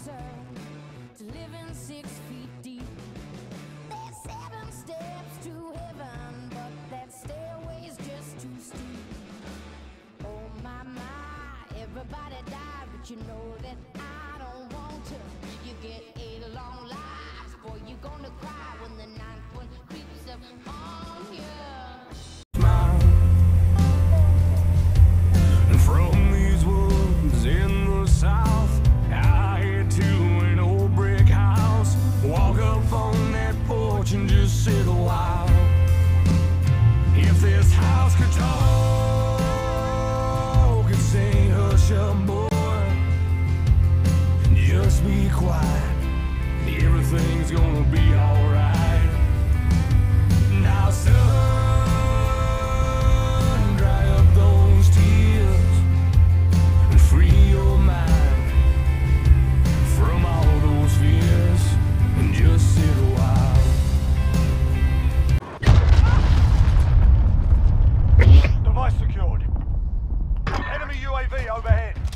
return to living 6 feet deep. There's 7 steps to heaven, but that stairway's just too steep. Oh my, everybody died, but you know that I don't want to. You get 8 long lives, boy, you're gonna cry when the 9th one creeps up on you. From these woods in the south, I head to an old brick house. Walk up on that porch and just sit a while. If this house could talk and say, hush up, boy, just be quiet, everything's gonna be alright. Now, son, dry up those tears and free your mind from all those fears and just sit a while. Device secured. Enemy UAV overhead.